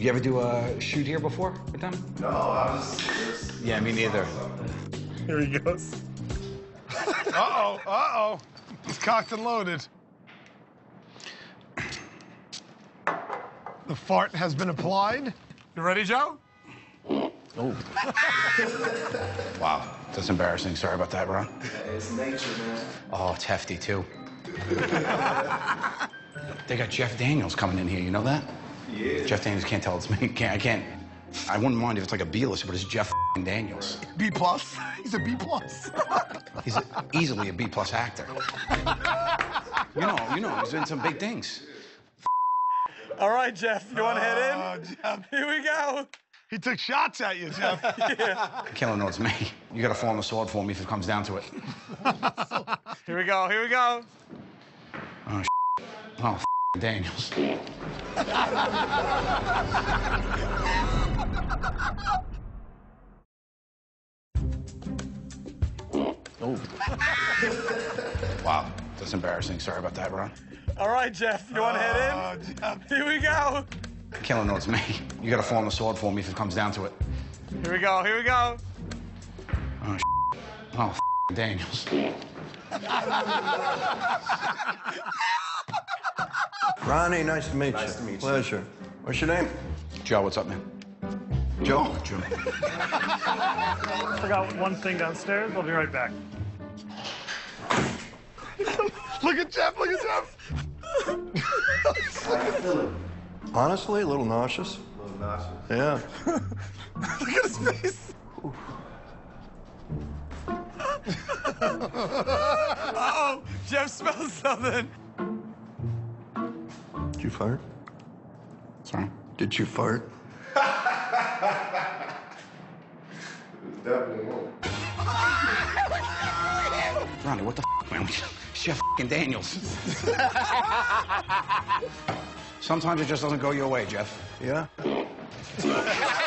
you ever do a shoot here before with them? No, I was just... Yeah, me neither. Here he goes. Uh-oh, uh-oh. He's cocked and loaded. The fart has been applied. You ready, Joe? Oh. Wow, that's embarrassing. Sorry about that, Ron. It's nature, man. Oh, it's hefty, too. They got Jeff Daniels coming in here, you know that? Yeah. Jeff Daniels can't tell it's me. I can't. I wouldn't mind if it's like a B-list, but it's Jeff Daniels. B+. He's a B+. He's easily a B+ actor. You know, he's in some big things. All right, Jeff, you want to head in? Jeff. Here we go. He took shots at you, Jeff. Yeah. I can't let him know it's me. You gotta fall on the sword for me if it comes down to it. Here we go, here we go. Oh, oh, Daniels. Oh. Wow, that's embarrassing. Sorry about that, Ron. All right, Jeff, you want to head in? Jeff. Here we go. I can't let him know it's me. You gotta fall on the sword for me if it comes down to it. Here we go, here we go. Oh, oh, Daniels. Ronnie, nice to meet you. Nice to meet you. Pleasure. What's your name? Joe, what's up, man? Joe? Joe. Forgot one thing downstairs. I'll be right back. Look at Jeff, look at Jeff. Honestly, a little nauseous. A little nauseous. Yeah. Look at his face. Uh-oh, Jeff smells something. Did you fart? Sorry? Did you fart? Definitely won't. Ronnie, what the man? Chef Daniels. Sometimes it just doesn't go your way, Jeff. Yeah?